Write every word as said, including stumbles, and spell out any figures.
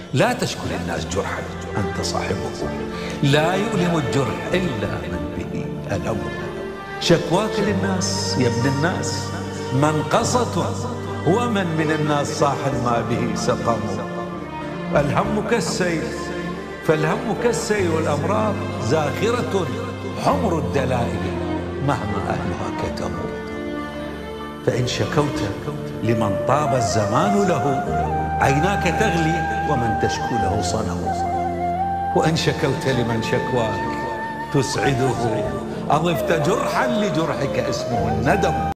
لا تشكو للناس جرحا أنت صاحبه، لا يؤلم الجرح إلا من به ألم. شكواك للناس يا ابن الناس منقصة، ومن من الناس صاح ما به سقم. الهم كالسيل فالهم كالسيل، والأمراض زاخرة حمر الدلائل مهما أهلها كتموا. فإن شكوت لمن طاب الزمان له، عيناك تغلي ومن تشكو له صنم. وإن شكوت لمن شكواك تسعده، أضفت جرحا لجرحك اسمه الندم.